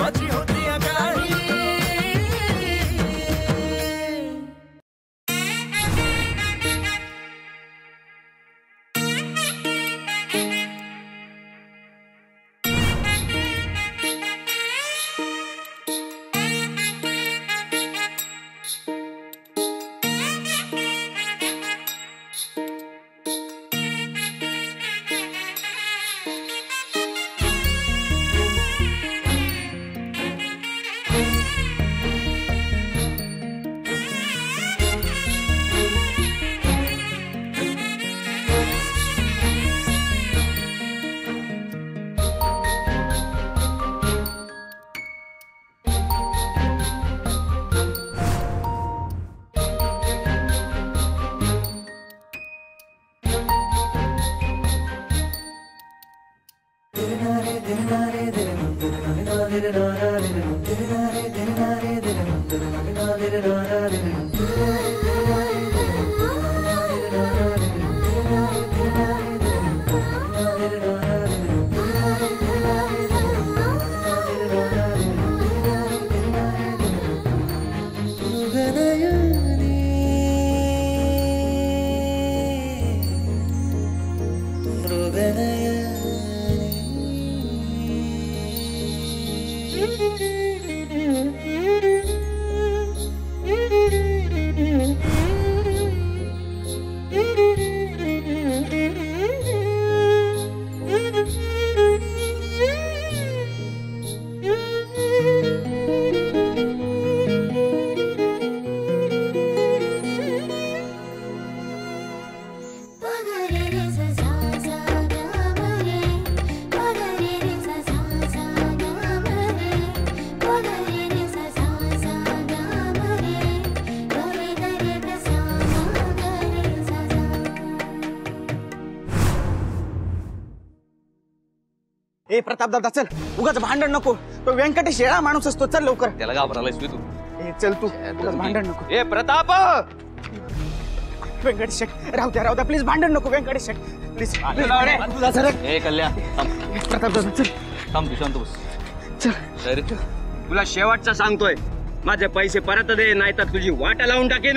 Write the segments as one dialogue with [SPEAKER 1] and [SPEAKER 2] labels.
[SPEAKER 1] माझी होती आगाही.
[SPEAKER 2] ए प्रताप दादा चल, उगाच भांडण नको. तो व्यंकटेश येळा माणूस असतो, चल लवकर.
[SPEAKER 3] त्याला घाबरायलास तू.
[SPEAKER 2] ए चल तू, उगाच भांडण नको.
[SPEAKER 3] ए प्रताप,
[SPEAKER 2] व्यंकटेश राहू द्या प्लीज, भांडण नको व्यंकटेश प्लीज.
[SPEAKER 3] ए कल्या
[SPEAKER 2] प्रताप दादा चल,
[SPEAKER 3] थांब तू शांत बस.
[SPEAKER 2] चल
[SPEAKER 4] तुला शेवटचा सांगतोय, माझे पैसे परत दे, नाहीतर तुझी वाट लावून टाकेन.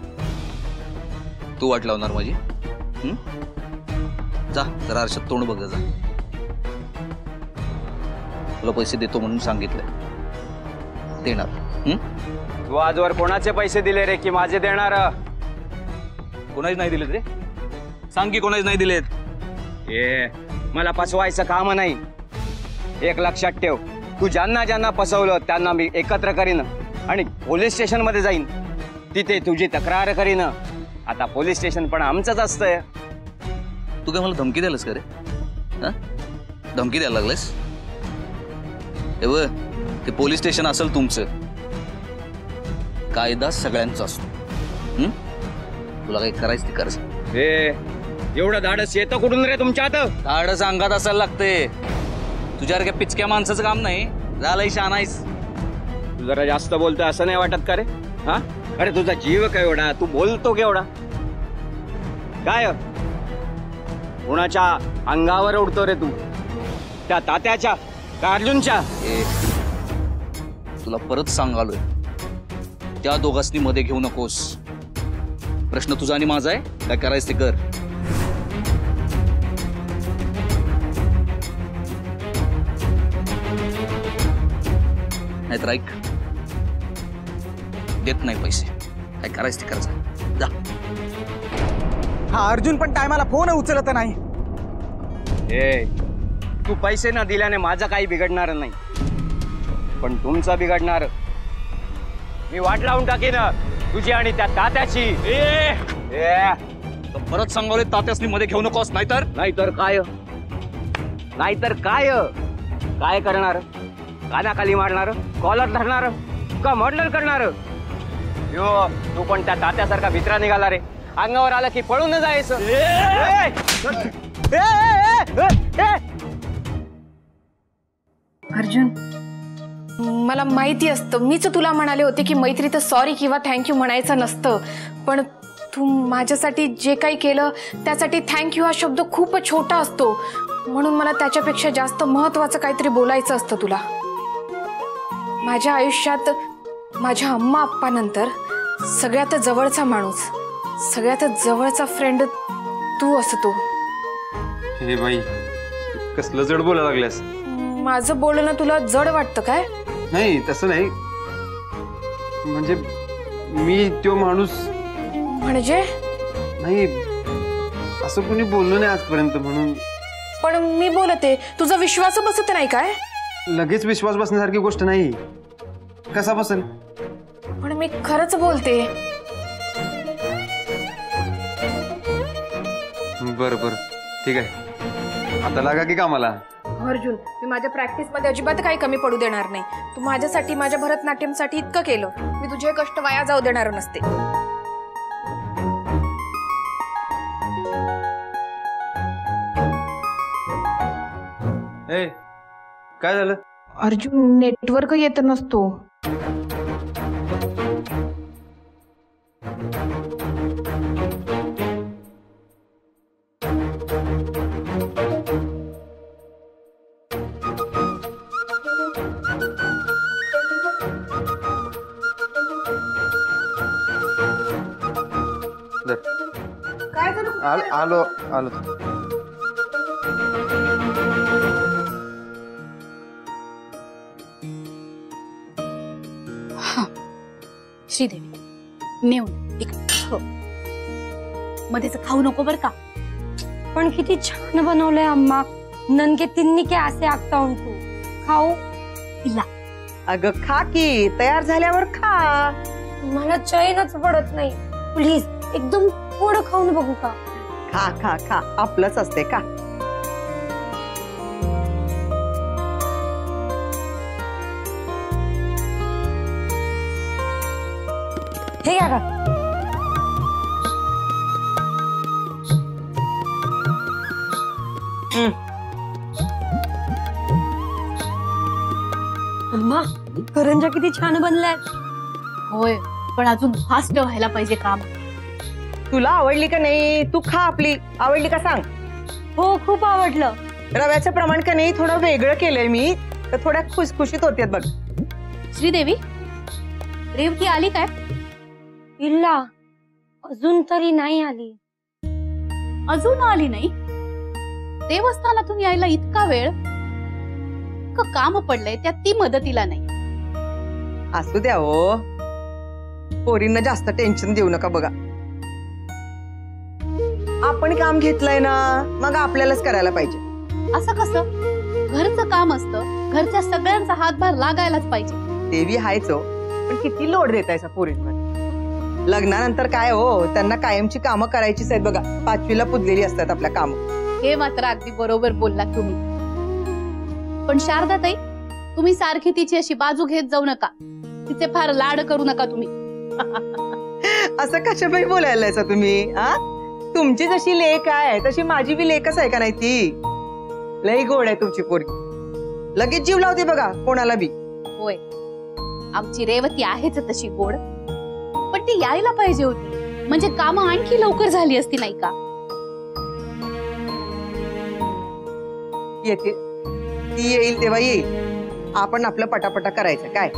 [SPEAKER 3] तू वाट लावणार माझी? जा जरा आरशात तोंड बघ जा. तुला पैसे देतो म्हणून सांगितलं, देणार.
[SPEAKER 4] तू आजवर कोणाचे पैसे दिले रे की माझे देणार?
[SPEAKER 3] कोणाच नाही दिलेत रे. सांग की कोणाच नाही दिलेत.
[SPEAKER 4] ए मला फसवायचं काम नाही. एक लक्षात ठेव, तू ज्यांना ज्यांना फसवलं त्यांना मी एकत्र करीन आणि पोलीस स्टेशन मध्ये जाईन. तिथे तुझी तक्रार करीन. आता पोलीस स्टेशन पण आमचंच असतंय.
[SPEAKER 3] तू काय मला धमकी द्यायलास का रे? धमकी द्यायला लागलास? ते पोलीस स्टेशन असेल तुमचं, कायदा सगळ्यांचा असतो. तुला काही करायचं ते करायचं.
[SPEAKER 4] एवढं धाडस येतं कुठून रे तुमच्या?
[SPEAKER 3] धाडस अंगात असायला लागते. तुझ्यासारख्या पिचक्या माणसाचं काम नाही. झालंय शहाणाईस.
[SPEAKER 4] तू जरा जास्त बोलतोय असं नाही वाटत का रे? हा अरे तुझा जीव काय एवढा, तू बोलतो केवढा? काय कोणाच्या अंगावर उडतो रे तू? त्या तात्याच्या का अर्जुनच्या?
[SPEAKER 3] तुला परत सांगालोय, त्या दोघांनी मध्ये घेऊ नकोस. प्रश्न तुझा आणि माझा आहे, काय करायचं ते कर. नाहीतर ऐक, देत नाही पैसे, काय करायचं ते करायचं. जा.
[SPEAKER 2] हा अर्जुन पण टायमाला फोन उचलत नाही.
[SPEAKER 4] तू पैसे न दिल्याने माझं काही बिघडणार नाही, पण तुमचं बिघडणार. मी वाट लावून टाकेन तुझी आणि त्या तात्याची.
[SPEAKER 3] परत सांगावले, तात्यासनी मध्ये घेऊ नकोस.
[SPEAKER 4] नाहीतर काय? काय करणार? कानाखाली मारणार, कॉलर धरणार का मर्डर करणार? यो तू पण त्या तात्यासारखा भित्रा निघाला रे. अंगावर आला की पळून न जायचं.
[SPEAKER 5] अर्जुन, मला माहिती असतं, मीच तुला म्हणाले होते की मैत्रीत सॉरी किंवा थँक्यू म्हणायचं नसतं, पण तू माझ्यासाठी जे काही केलं त्यासाठी थँक्यू हा शब्द खूप छोटा असतो, म्हणून मला त्याच्यापेक्षा जास्त महत्त्वाचं काहीतरी बोलायचं असतं तुला. माझ्या आयुष्यात माझ्या अम्मा आप्पा नंतर सगळ्यात जवळचा माणूस, सगळ्यात जवळचा फ्रेंड तू असतो.
[SPEAKER 1] हे बाई, कसलं जड बोलायला लागल्यास.
[SPEAKER 5] माझं बोलणं तुला जड वाटतं काय?
[SPEAKER 1] नाही तसं नाही, म्हणजे मी तो माणूस
[SPEAKER 5] म्हणजे
[SPEAKER 1] नाही, असं कोणी बोललं नाही आजपर्यंत म्हणून.
[SPEAKER 5] पण मी बोलते, तुझा विश्वास बसत नाही काय?
[SPEAKER 1] लगेच विश्वास बसण्यासारखी गोष्ट नाही. कसा बसेल?
[SPEAKER 5] पण मी खरंच बोलते.
[SPEAKER 1] बरं बरं ठीक आहे, आता लागा की कामाला.
[SPEAKER 5] अर्जुन, मी माझ्या प्रॅक्टिस मध्ये अजिबात काही कमी पडू देणार नाही. तू माझ्यासाठी, माझ्या भरतनाट्यमसाठी इतकं केलं, मी तुझे कष्ट वाया जाऊ देणार नसते.
[SPEAKER 1] ए, काय झालं?
[SPEAKER 5] अर्जुन, नेटवर्क येत नसतो. काय झालं?
[SPEAKER 1] आलो आलो.
[SPEAKER 6] श्रीदेवी, नेऊन इकडे मध्येच खाऊ नको बर का.
[SPEAKER 7] पण किती छान बनवलंय अम्मा. ननके तिन्नी के असे आगता तू खाऊ.
[SPEAKER 6] इला
[SPEAKER 8] अगं खा की, तयार झाल्यावर खा.
[SPEAKER 7] मला चैनच पडत नाही. प्लीज एकदम थोडं खाऊन बघू का?
[SPEAKER 8] खा खा खा, आपलंच असते का.
[SPEAKER 7] हे घ्या का. अम्मा, करंजा किती छान बनल्यात.
[SPEAKER 6] होय, पण अजून फास्ट व्हायला पाहिजे काम.
[SPEAKER 8] तुला आवडली का नाही? तू खा, आपली आवडली का सांग.
[SPEAKER 7] हो, खूप आवडलं.
[SPEAKER 8] रव्याचं प्रमाण का नाही थोडं वेगळं केलंय मी, तर थोड्या खुसखुशीत होत्यात बघ.
[SPEAKER 6] श्रीदेवी, रेवती आली काय?
[SPEAKER 7] इल्ला, अजून तरी नाही आली.
[SPEAKER 6] अजून आली नाही? देवस्थानातून यायला इतका वेळ? काम पडलंय त्यात ती मदतीला नाही.
[SPEAKER 8] असू द्या हो, पोरींना जास्त टेन्शन देऊ नका. बघा, आपण काम घेतलंय ना, मग आपल्यालाच करायला पाहिजे.
[SPEAKER 6] असं कसं? घरचं काम असतं, घरच्या सगळ्यांचा हातभार लागायलाच पाहिजे.
[SPEAKER 8] देवी हायच हो, पण किती लोड देतायचा पोरींवर. लग्नानंतर काय हो, त्यांना कायमची कामं करायचीच आहेत. बघा, 5वीला पुजलेली असतात आपल्या काम.
[SPEAKER 6] हे मात्र अगदी बरोबर बोललात तुम्ही. पण शारदाताई, तुम्ही सारखी तिची अशी बाजू घेत जाऊ नका. तिचे फार लाड करू नका तुम्ही.
[SPEAKER 8] असं कशापाई बोलायला तुम्ही? तुमची जशी लेक आहे तशी माझी बी लेकच आहे का नाही? ती लई गोड आहे तुमची पोरगी, लगेच जीव लावते बघा कोणाला बी.
[SPEAKER 6] होय, आमची रेवती आहेच तशी गोड, पण ती यायला पाहिजे होती, म्हणजे कामं आणखी लवकर झाली असती नाही का?
[SPEAKER 8] येते, ती येईल तेव्हा येईल. आपण आपलं पटापटा करायचं काय.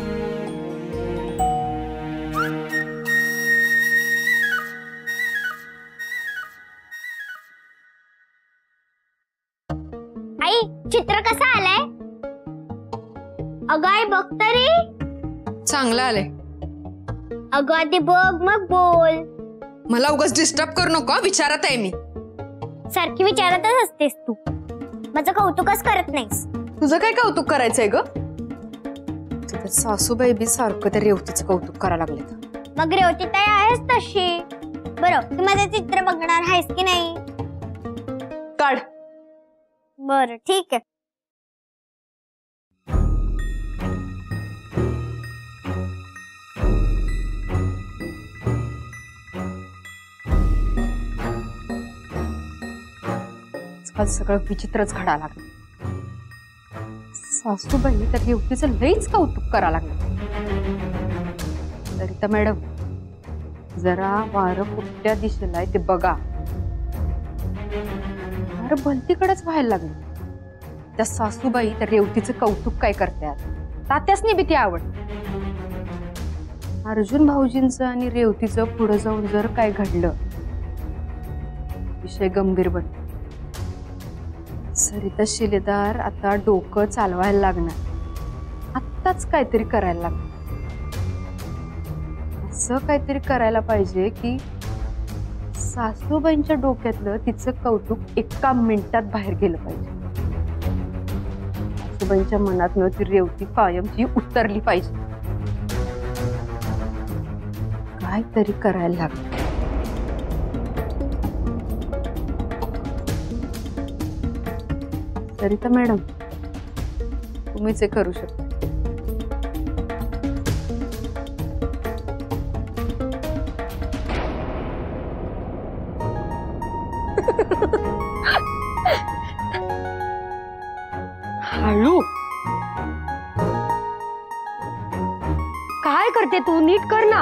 [SPEAKER 9] आई, चित्र कसं आलंय? अगं आई, बघ तरी.
[SPEAKER 5] चांगलं आलंय.
[SPEAKER 9] अगं आधी बघ मग बोल.
[SPEAKER 5] मला उगाच डिस्टर्ब करू नको, विचारत आहे मी.
[SPEAKER 9] सारखी विचारतच असतेस तू, माझं कौतुकच करत नाहीस.
[SPEAKER 5] तुझं काय कौतुक करायचंय ग? सासूबाई बी सारखं त्या रेवतीचं कौतुक करायला लागले.
[SPEAKER 9] मग रेवती ताई आहेस तशी. बरं, तू माझं चित्र बघणार आहेस की नाही?
[SPEAKER 5] काढ.
[SPEAKER 9] बरं ठीक आहे.
[SPEAKER 5] आज सगळं विचित्रच घडायला लागलं. सासूबाई तर रेवतीचं लईच कौतुक करायला लागलं. सरिता मॅडम, जरा वारं कुठल्या दिशेला आहे ते बघा. वारं भलतीकडेच व्हायला लागलं. त्या सासूबाई तर रेवतीचं कौतुक काय करतात तात्यासनी बी ती आवड. अर्जुन भाऊजींचं आणि रेवतीचं पुढे जाऊन जर काय घडलं, विषय गंभीर बन. सरिता शिलेदार आता डोकं चालवायला लागणार. आत्ताच काहीतरी करायला लागणार. असं काहीतरी करायला पाहिजे की सासूबाईंच्या डोक्यातलं तिचं कौतुक एका मिनिटात बाहेर गेलं पाहिजे. सासूबाईंच्या मनातनं ती रेवती कायमची उतरली पाहिजे. काहीतरी करायला लागलं. सरिता मॅडम, तुम्हीच हे करू शकता.
[SPEAKER 7] हळू काय करते तू? नीट कर ना.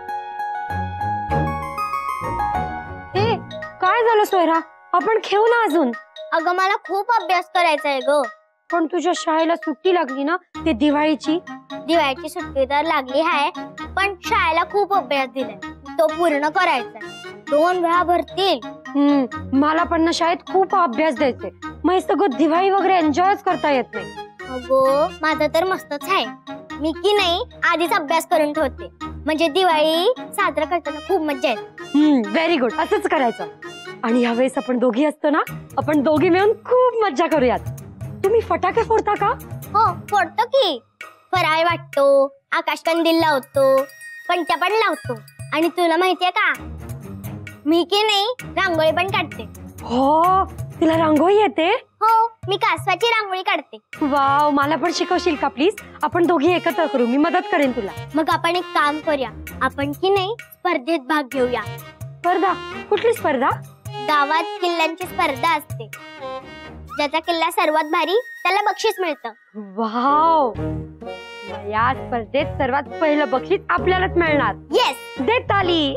[SPEAKER 7] हे काय झालं सोयरा? आपण खेळू ना अजून.
[SPEAKER 9] अगं मला खूप अभ्यास करायचा आहे ग.
[SPEAKER 7] पण तुझ्या शाळेला सुट्टी लागली ना, ते दिवाळीची.
[SPEAKER 9] दिवाळीची सुट्टी तर लागली आहे, पण शाळेला खूप अभ्यास दिलाय, तो पूर्ण करायचा. 2 वेळा भरतील.
[SPEAKER 7] मला पण ना शाळेत खूप अभ्यास द्यायचे. मग सगळं दिवाळी वगैरे एन्जॉयच करता येत नाही.
[SPEAKER 9] अगो माझं तर मस्तच आहे. मी की नाही आधीच अभ्यास करून ठेवते, म्हणजे दिवाळी साजरा करताना खूप मजा येते.
[SPEAKER 7] व्हेरी गुड, असंच करायचं. आणि यावेळेस आपण दोघी असतो ना, आपण दोघी मिळून खूप मज्जा करूयात. तुम्ही फटाके फोडता का?
[SPEAKER 9] हो फोडतो की. फराळ वाटतो, आकाशकंदील लावतो, पंट्या पण लावतो. आणि तुला माहितीये का, मी की नाही रांगोळी पण काढते.
[SPEAKER 7] हो, तुला रांगोळी येते?
[SPEAKER 9] हो, मी कासवाची रांगोळी काढते.
[SPEAKER 7] वाव, मला पण शिकवशील का प्लीज? आपण दोघी एकत्र करू, मी मदत करेन तुला.
[SPEAKER 9] मग आपण एक काम करूया, आपण की नाही स्पर्धेत भाग घेऊया.
[SPEAKER 7] स्पर्धा? कुठली स्पर्धा?
[SPEAKER 9] गावात किल्ल्यांची स्पर्धा असते. ज्याचा किल्ला सर्वात भारी त्याला बक्षीस मिळतं.
[SPEAKER 7] वाव, या स्पर्धेत सर्वात पहिलं बक्षीस आपल्यालाच मिळणार.
[SPEAKER 9] येस,
[SPEAKER 7] दे ताली.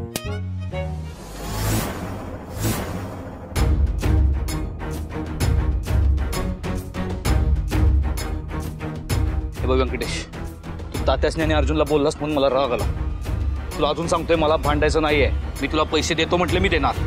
[SPEAKER 3] हे बघ व्यंकटेश, तू तात्यासने आणि अर्जुनला बोललास म्हणून मला राग आला. तुला अजून सांगतोय, मला भांडायचं नाहीये. मी तुला पैसे देतो म्हटले, मी देणार.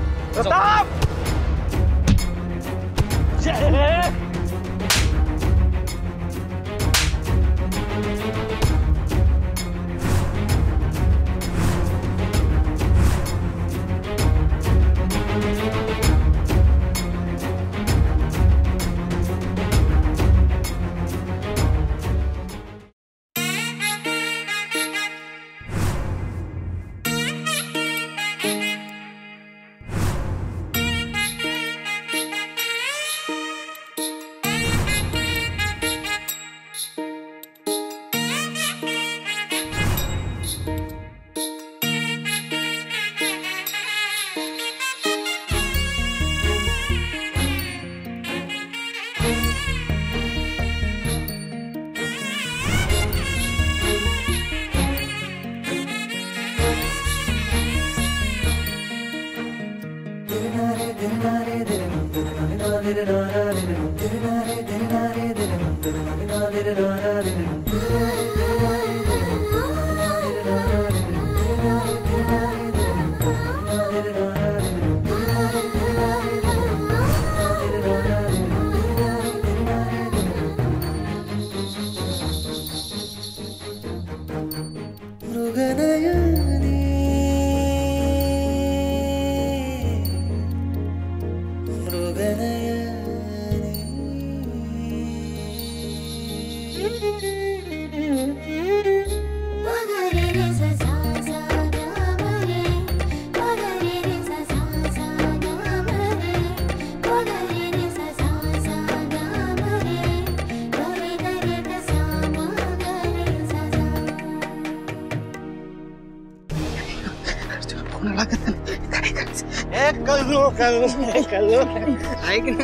[SPEAKER 2] ऐक ना,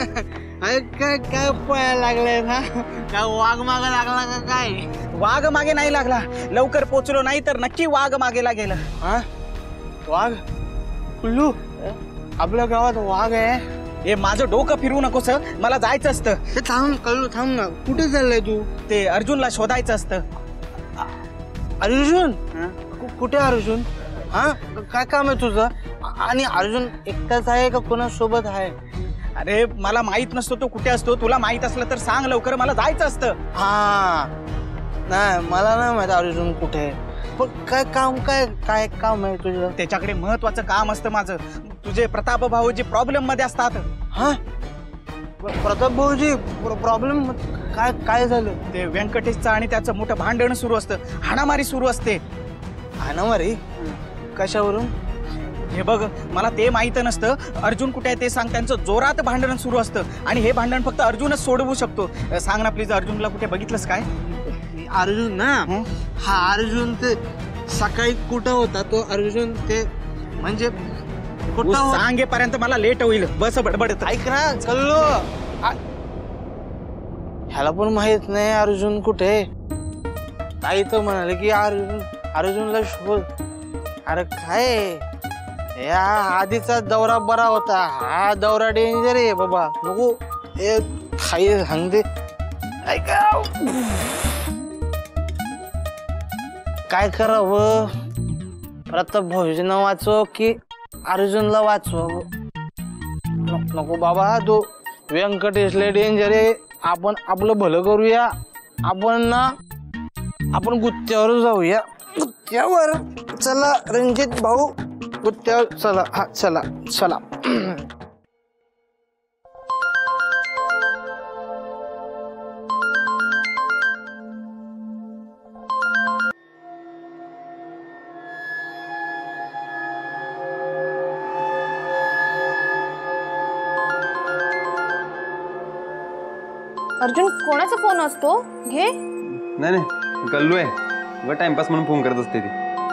[SPEAKER 2] काय पळायला लागलाय ना? काय वाघ मागे लागला का काय? वाघ मागे नाही लागला, लवकर पोचलो नाही तर नक्की वाघ मागे लागेल. हा, वाघ? कुल्लू, आपल्या गावात वाघ आहे? हे माझं डोकं फिरवू नकोस हं. मला जायचं असतं.
[SPEAKER 1] ते थांब कळू थांब ना. कुठे चाललाय तू?
[SPEAKER 2] ते अर्जुनला शोधायचं असतं.
[SPEAKER 1] अर्जुन कुठे अर्जुन? हा काय काम आहे तुझं? आणि अर्जुन एकटाच आहे का कोणासोबत आहे?
[SPEAKER 2] अरे मला माहित नसतो तो कुठे असतो. तुला माहित असलं तर सांग लवकर, मला जायचं असतं.
[SPEAKER 1] हा नाही मला नाही माहित अर्जुन कुठे आहे. पण काय काम काय काम आहे तुझं?
[SPEAKER 2] त्याच्याकडे महत्वाचं काम असतं माझं. तुझे प्रताप भाऊजी प्रॉब्लेम मध्ये असतात.
[SPEAKER 1] हा प्रताप भाऊजी प्रॉब्लेम काय झालं?
[SPEAKER 2] ते व्यंकटेशचं आणि त्याचं मोठं भांडण सुरू असतं, हाणामारी सुरू असते.
[SPEAKER 1] हाणामारी कशावरून?
[SPEAKER 2] हे बघ मला ते माहित नसतं. अर्जुन कुठे आहे ते सांग. त्यांचं जोरात भांडण सुरू असतं आणि हे भांडण फक्त अर्जुनच सोडवू शकतो. सांग ना प्लीज, अर्जुनला कुठे बघितलंस काय?
[SPEAKER 1] अर्जुन ना, हा अर्जुन ते सकाळी कुठं होता तो अर्जुन? ते म्हणजे कुठं
[SPEAKER 2] सांगेपर्यंत मला लेट होईल. बस बडबडत.
[SPEAKER 1] ऐक ना चल्लो, ह्याला पण माहित नाही अर्जुन कुठे. ताई तर म्हणाले की अर्जुनला शोध. अरे काय या आधीचा दौरा बरा होता, हा दौरा डेंजर आहे बाबा. नको हे खाई सांगते. ऐका काय करावं? प्रताप भाऊजींना वाचव की अर्जुनला वाचव? नको बाबा, तो व्यंकटेशला डेंजर आहे. आपण आपलं भलं करूया. आपण गुत्त्यावर जाऊया. गुत्त्यावर चला रणजित भाऊ, गुत्त्यावर चला. हा चला चला.
[SPEAKER 5] अर्जुन कोणाचा फोन असतो? घे.
[SPEAKER 10] नाही गल्लू आहे, उगा टाइमपास म्हणून फोन करत असते ती.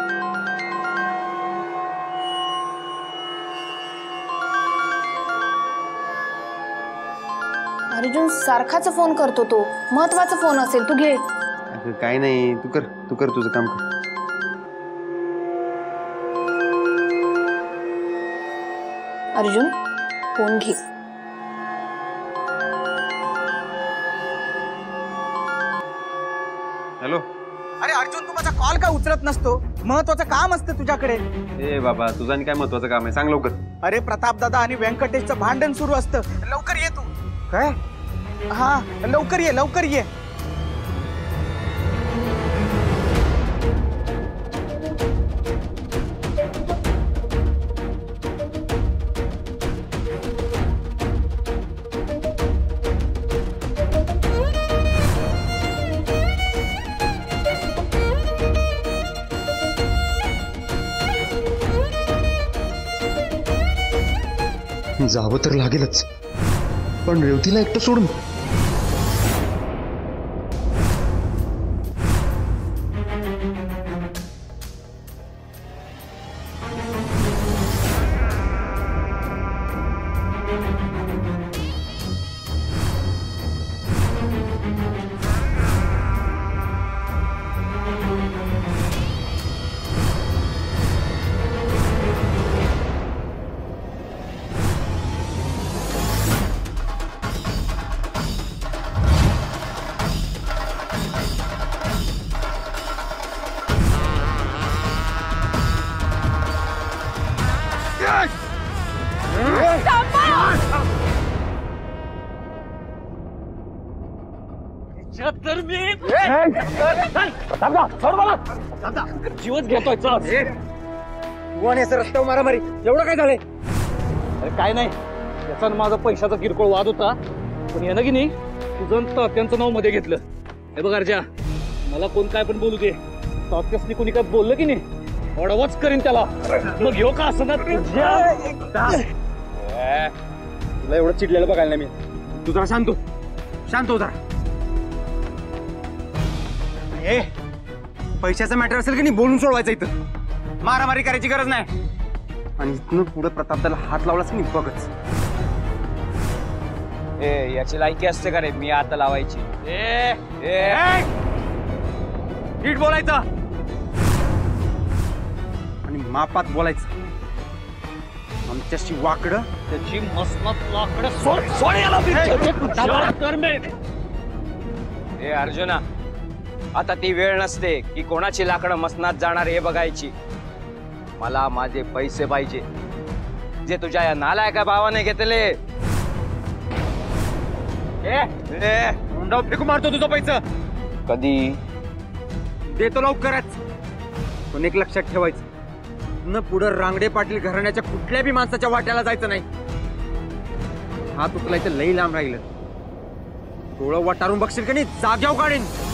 [SPEAKER 5] अर्जुन सारखाच फोन करतो तो. महत्वाचा फोन असेल, तू घे.
[SPEAKER 10] अगं काय नाही, तू कर तुझं काम कर.
[SPEAKER 5] अर्जुन फोन घे.
[SPEAKER 10] हॅलो.
[SPEAKER 2] अरे अर्जुन तू माझा कॉल का उचलत नसतो? महत्वाचं काम असतं तुझ्याकडे.
[SPEAKER 10] ए बाबा, तुझं आणि काय महत्वाचं काम आहे सांग लवकर.
[SPEAKER 2] अरे प्रताप दादा आणि व्यंकटेशचं भांडण सुरू असतं. लवकर ये तू.
[SPEAKER 1] काय?
[SPEAKER 2] हा लवकर ये लवकर ये.
[SPEAKER 11] जावं तर लागेलच, पण रेवतीला एकटं सोडून.
[SPEAKER 3] जीवच घेतोय.
[SPEAKER 4] रस्त्यावर मारामारी एवढं काय झालंय?
[SPEAKER 3] अरे काय नाही, त्याचा माझा पैशाचा किरकोळ वाद होता. पण यानं की नाही तुझं तात्यांचं नाव मध्ये घेतलं. हे बघ अर्जा, मला कोण काय पण बोलू दे, तात्यासनी कोणी काय बोललं की नाही ओढावच करीन त्याला. मग घेऊ का असं ना तुझ्या.
[SPEAKER 10] तुला एवढं चिडलेलं बघायला नाही मी.
[SPEAKER 4] तू जरा शांत हो जरा. ए पैशाचा मॅटर असेल की नाही बोलून सोडवायचं. इथं मारामारी करायची गरज नाही. आणि इथनं पुढे प्रतापदाला हात लावलास की नाही बघच.
[SPEAKER 3] ए याची लायकी असते का रे मी आता लावायची?
[SPEAKER 4] नीट बोलायचं आणि मापात बोलायचं. आमच्याशी वाकडं
[SPEAKER 3] त्याची मसनात लाकडं सोड सोड याला कर मे.
[SPEAKER 4] ए अर्जुना, आता ती वेळ नसते की कोणाची लाकडं मसनात जाणार हे बघायची. मला माझे पैसे पाहिजे जे तुझ्या या नालायका भावाने घेतले.
[SPEAKER 3] फेकू मारतो तुझं पैसा.
[SPEAKER 4] कधी
[SPEAKER 10] देतो लवकरच. पण एक लक्षात ठेवायचं, न पुढं रांगडे पाटील घराण्याच्या कुठल्या बी माणसाच्या वाट्याला जायचं नाही. हात उचलायचं लई लांब राहिलं. डोळं वाटारून बघशील का नाही, जाग्यावर काढीन.